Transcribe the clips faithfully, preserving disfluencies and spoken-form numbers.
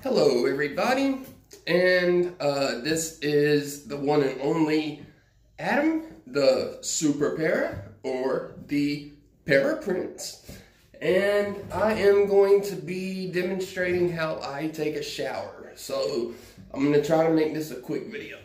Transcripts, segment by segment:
Hello everybody, and uh, this is the one and only Adam, the Super Para, or the Para Prince, and I am going to be demonstrating how I take a shower. So I'm going to try to make this a quick video.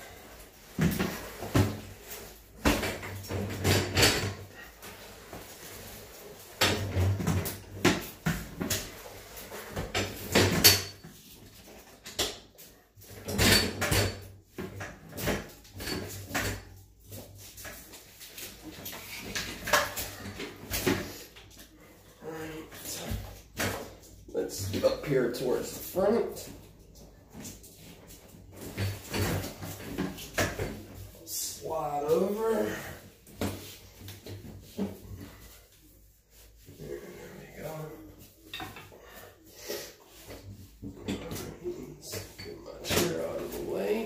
Let's get up here towards the front. Slide over. There we go. Let's get my chair out of the way.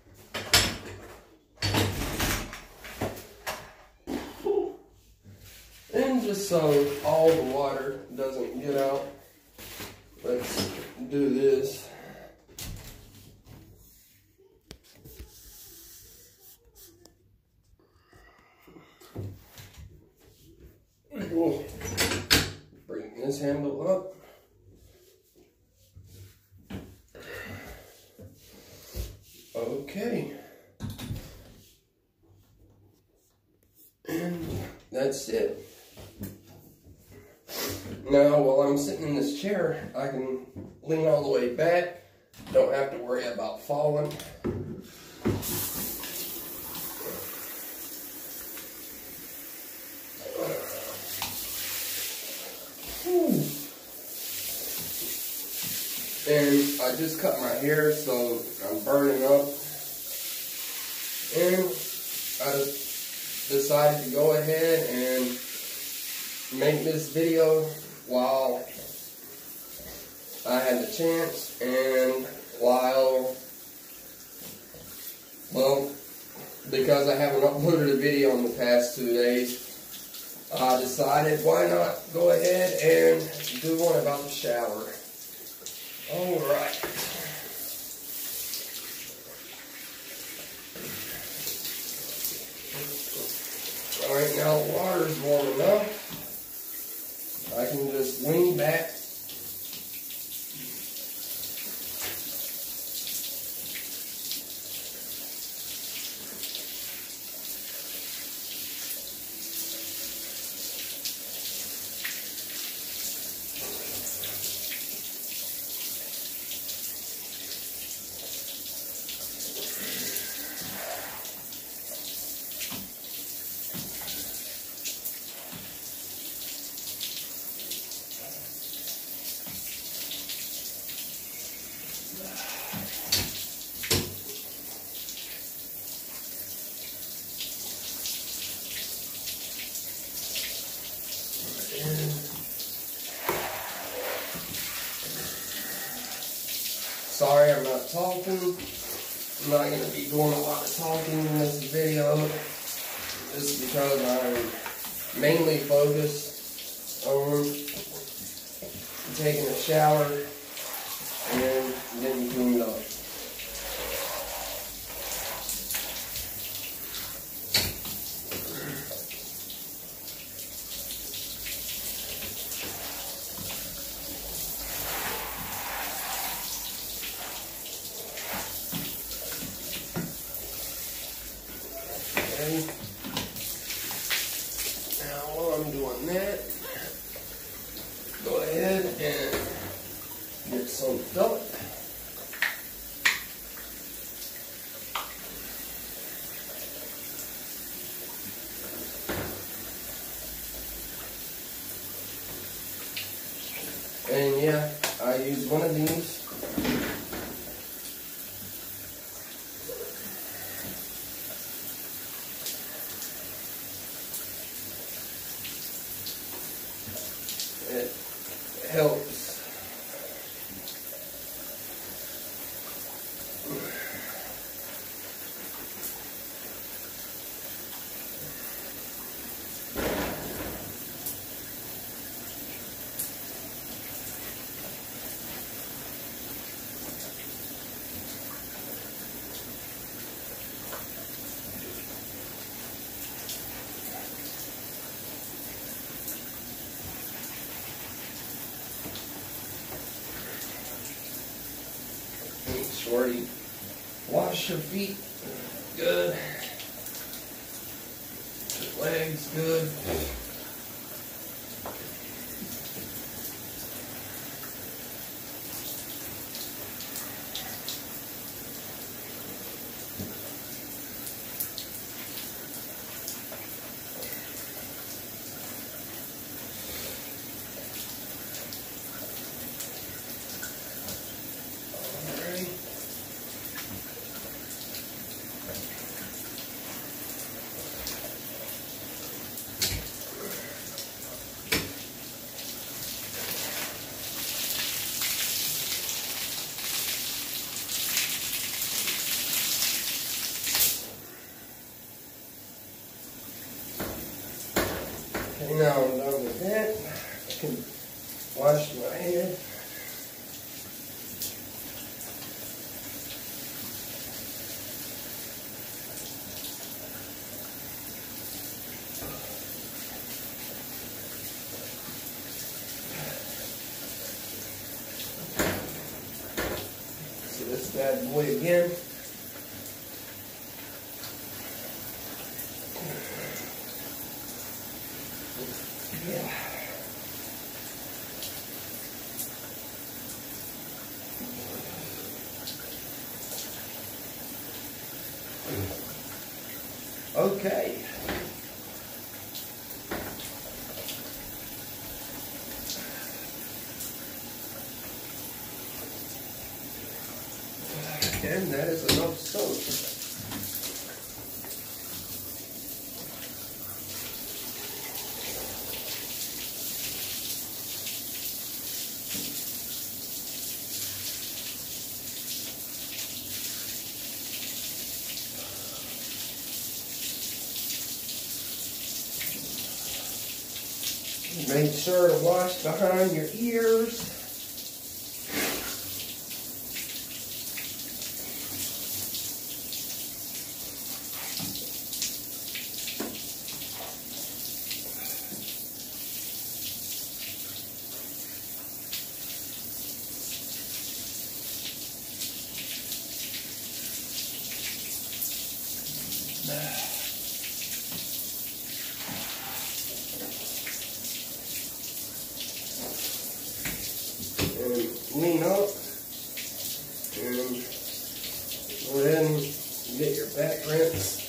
And just so all the water doesn't get out, let's do this. We'll bring this handle up. Okay. And that's it. Now, while I'm sitting in this chair, I can lean all the way back. Don't have to worry about falling. Whew. And I just cut my hair, so I'm burning up. And I just decided to go ahead and make this video while I had the chance, and while, well, because I haven't uploaded a video in the past two days, I decided why not go ahead and do one about the shower. Alright. Alright, now the water's warm enough. I can just lean back Sorry, I'm not talking. I'm not going to be doing a lot of talking in this video, just because I'm mainly focused on taking a shower and getting cleaned up. Now while I'm doing that, go ahead and get some up. And yeah, I use one of these. It helps. sure you wash your feet good, your legs good. Okay, now I'm done with that. I can wash my head. So this bad boy again. Yeah. Okay. And that is enough soap. Make sure to wash behind your ears. Lean up and go ahead and get your back rinse.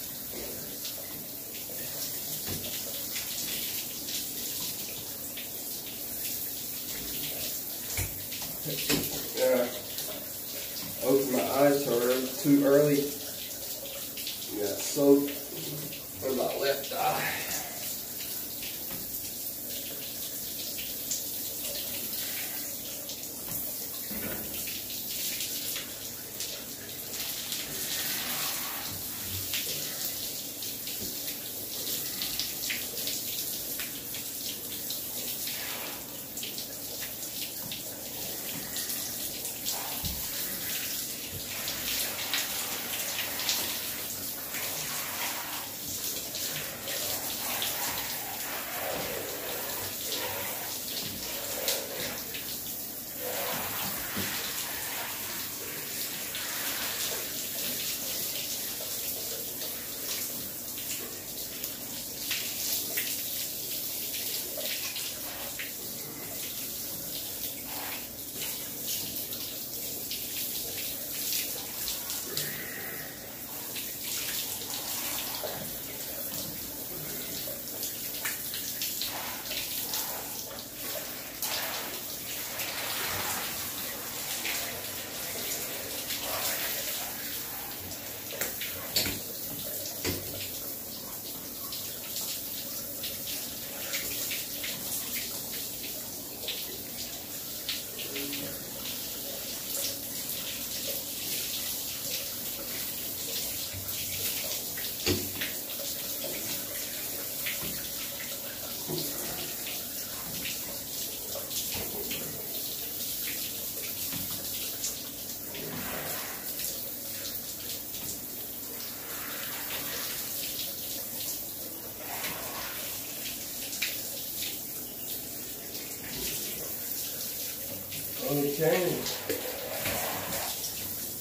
Uh, opened my eyes too early. Got soap on my left eye. Okay.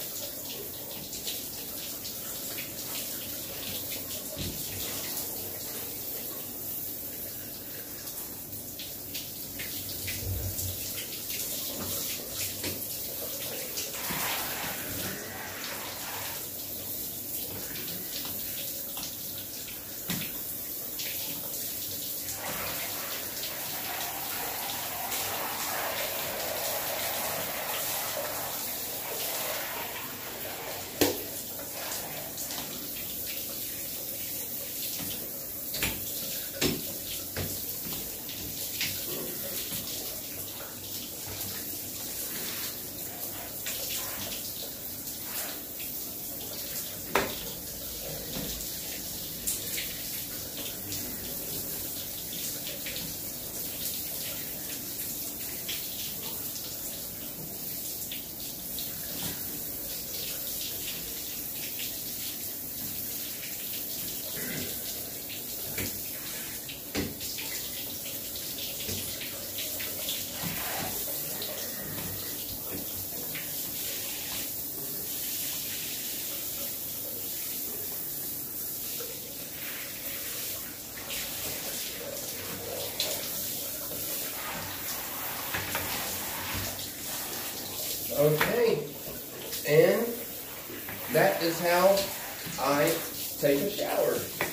Okay, and that is how I take a shower.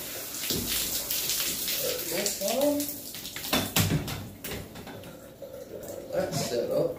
Turn this on. That's set up.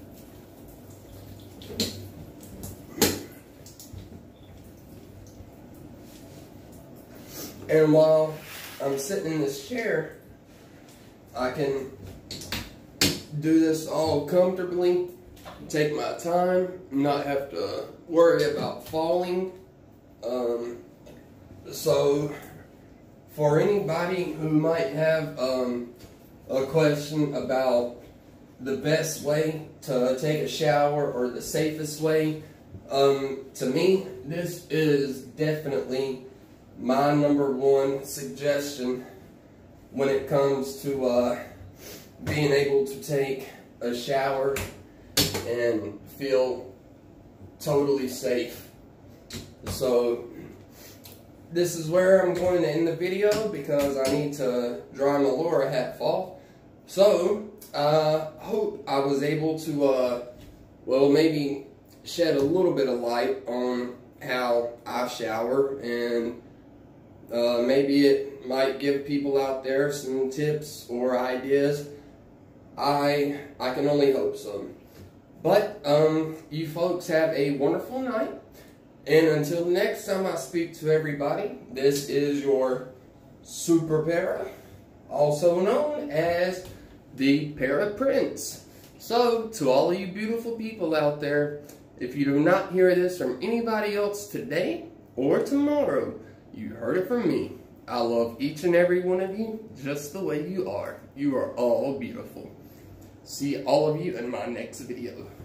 And while I'm sitting in this chair, I can do this all comfortably, take my time, not have to worry about falling. Um, so, for anybody who might have um, a question about the best way to take a shower or the safest way, um, to me, this is definitely my number one suggestion when it comes to uh, being able to take a shower and feel totally safe. So this is where I'm going to end the video because I need to dry my Laura hat off. So I uh, hope I was able to, uh, well, maybe shed a little bit of light on how I shower, and uh, maybe it might give people out there some tips or ideas. I I can only hope so. But um, you folks have a wonderful night. And until next time I speak to everybody, this is your Super Para, also known as the Para Prince. So, to all of you beautiful people out there, if you do not hear this from anybody else today or tomorrow, you heard it from me. I love each and every one of you just the way you are. You are all beautiful. See all of you in my next video.